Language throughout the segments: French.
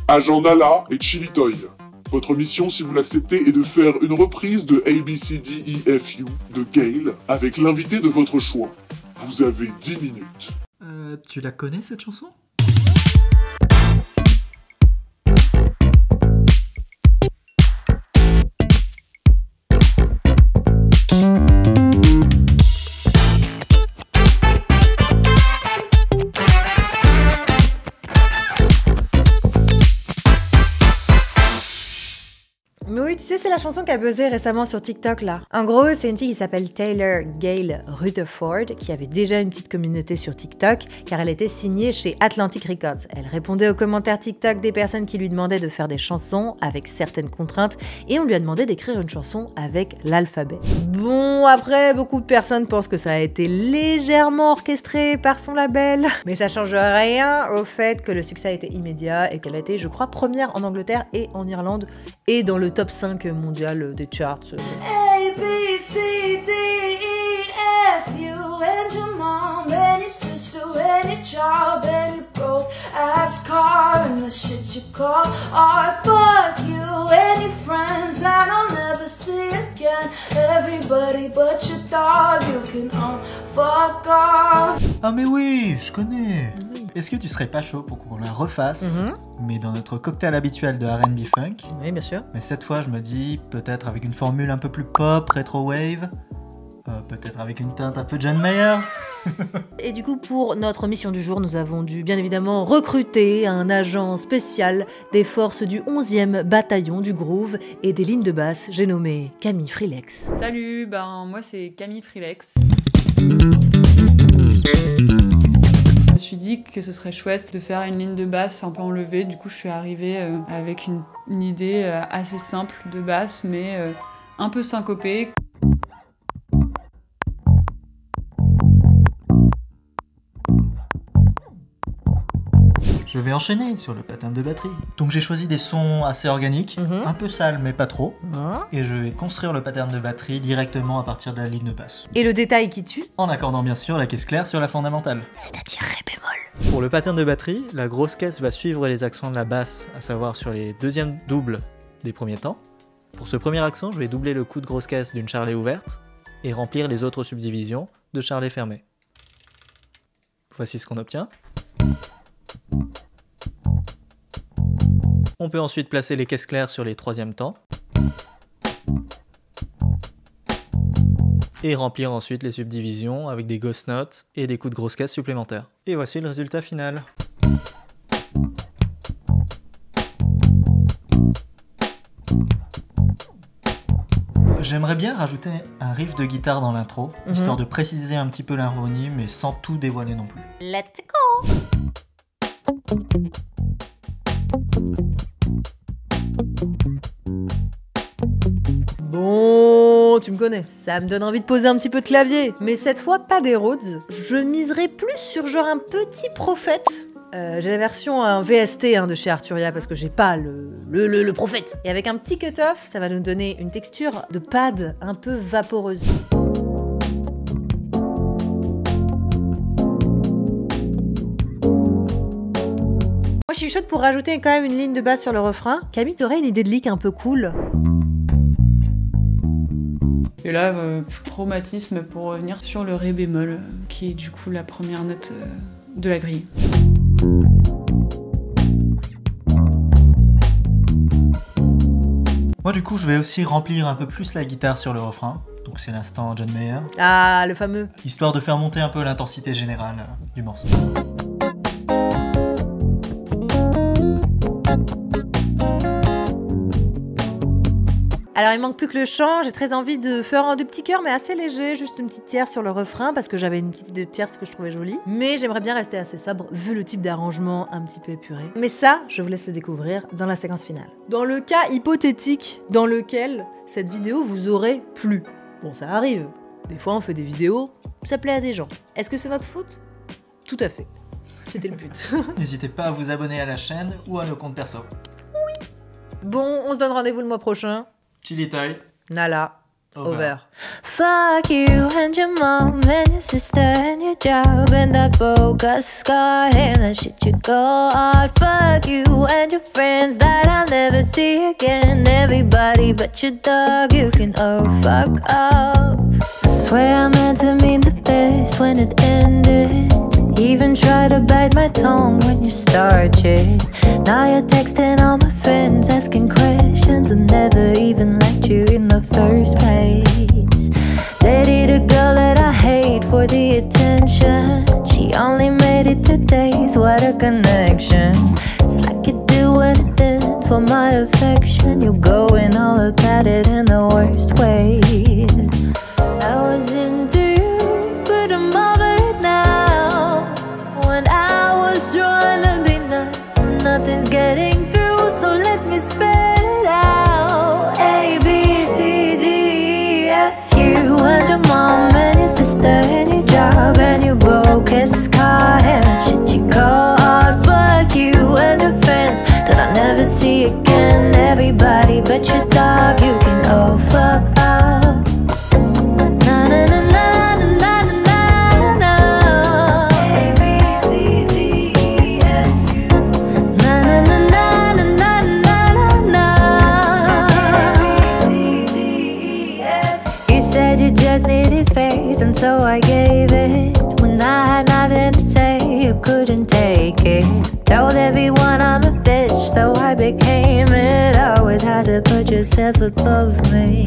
Agent Nala et Chili Toy. Votre mission, si vous l'acceptez, est de faire une reprise de ABCDEFU de Gale avec l'invité de votre choix. Vous avez 10 minutes. Tu la connais cette chanson ? Mais oui, tu sais, c'est la chanson qui a buzzé récemment sur TikTok, là. En gros, c'est une fille qui s'appelle Taylor Gale Rutherford, qui avait déjà une petite communauté sur TikTok, car elle était signée chez Atlantic Records. Elle répondait aux commentaires TikTok des personnes qui lui demandaient de faire des chansons avec certaines contraintes, et on lui a demandé d'écrire une chanson avec l'alphabet. Bon, après, beaucoup de personnes pensent que ça a été légèrement orchestré par son label, mais ça change rien au fait que le succès a été immédiat et qu'elle a été, je crois, première en Angleterre et en Irlande, et dans le top 5 mondial des charts. A, B, C, D, E, F, U, and your mom, and your sister, and your job, and your broke ass car, and the shit you call art. Fuck you and your friends that I'll never see again. Everybody but your dog, you can all fuck off. Ah mais oui, je connais. Est-ce que tu serais pas chaud pour qu'on la refasse, mais dans notre cocktail habituel de R&B funk? Oui, bien sûr. Mais cette fois, je me dis, peut-être avec une formule un peu plus pop, rétro-wave, peut-être avec une teinte un peu John Mayer. Et du coup, pour notre mission du jour, nous avons dû bien évidemment recruter un agent spécial des forces du 11e bataillon du Groove et des lignes de basse, j'ai nommé Camille Frilex. Salut, moi c'est Camille Frilex. Je me suis dit que ce serait chouette de faire une ligne de basse un peu enlevée, du coup je suis arrivée avec une idée assez simple de basse mais un peu syncopée. Je vais enchaîner sur le pattern de batterie. Donc j'ai choisi des sons assez organiques, un peu sales mais pas trop, et je vais construire le pattern de batterie directement à partir de la ligne de basse. Et le détail qui tue, En accordant bien sûr la caisse claire sur la fondamentale. c'est-à-dire ré bémol. Pour le pattern de batterie, la grosse caisse va suivre les accents de la basse, à savoir sur les deuxièmes doubles des premiers temps. Pour ce premier accent, je vais doubler le coup de grosse caisse d'une charlet ouverte et remplir les autres subdivisions de charlet fermé. Voici ce qu'on obtient. On peut ensuite placer les caisses claires sur les troisièmes temps et remplir ensuite les subdivisions avec des ghost notes et des coups de grosse caisse supplémentaires. Et voici le résultat final. J'aimerais bien rajouter un riff de guitare dans l'intro, histoire de préciser un petit peu l'harmonie, mais sans tout dévoiler non plus. Let's go. Bon, tu me connais. Ça me donne envie de poser un petit peu de clavier. Mais cette fois, pas des Rhodes. Je miserai plus sur genre un petit prophète. J'ai la version en VST de chez Arturia parce que j'ai pas le prophète. Et avec un petit cut-off, ça va nous donner une texture de pad un peu vaporeuse. Moi, je suis chaude pour rajouter quand même une ligne de basse sur le refrain. Camille, t'aurais une idée de lick un peu cool? Et là, chromatisme pour revenir sur le ré bémol, qui est du coup la première note de la grille. Moi du coup je vais aussi remplir un peu plus la guitare sur le refrain, donc c'est l'instant John Mayer, Ah, le fameux. histoire de faire monter un peu l'intensité générale du morceau. Alors il manque plus que le chant, j'ai très envie de faire un deux petits chœurs mais assez léger, juste une petite tierce sur le refrain parce que j'avais une petite idée de tierce que je trouvais jolie. Mais j'aimerais bien rester assez sobre vu le type d'arrangement un petit peu épuré. Mais ça, je vous laisse le découvrir dans la séquence finale. Dans le cas hypothétique dans lequel cette vidéo vous aurait plu. Bon, ça arrive. Des fois on fait des vidéos, ça plaît à des gens. Est-ce que c'est notre faute? Tout à fait. C'était le but. N'hésitez pas à vous abonner à la chaîne ou à nos comptes perso. Bon, on se donne rendez-vous le mois prochain. Chili Toy. Nala. Over. Fuck you and your mom and your sister and your job and that bogus car and that shit you go hard. Fuck you and your friends that I'll never see again. Everybody but your dog, you can fuck off. I swear I meant to mean the best when it ended. Even try to bite my tongue when you started. Now you're texting all my friends, asking questions, and never even liked you in the first place. Dated a girl that I hate for the attention. She only made it 2 days, what a connection. It's like you do anything for my affection. You're going all about it in the worst ways. I was into you, but I'm over it now. When I was trying to be nice, but nothing's getting through, so let me spell it out. A, B, C, D, E, F, you and your mom and your sister and your job and your broke ass car and that shit you call art. Fuck you and your friends that I'll never see again. Everybody but your dog, you can fuck off. Na na na na na na na na. A, B, C, D, E, F, U. Na na na na na na na na. A, B, C, D, E, F. You said you just needed space, and so I gave it. When I had nothing to say, you couldn't take it. Told everyone I'm a bitch, so I became it. Always had to put yourself above me.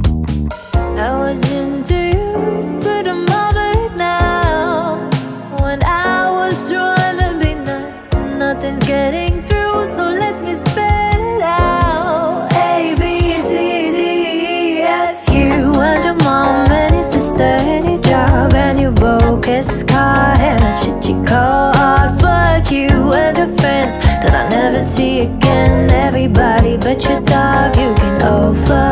I was into you, but I'm over it now. When I was trying to be nice, but nothing's getting through, so let me spell it out. A, B, C, D, E, F, you and your mom and your sister and your job and your broke ass car and that shit you call art. Fuck you and your friends that I'll never see again. Everybody but your dog, you can fuck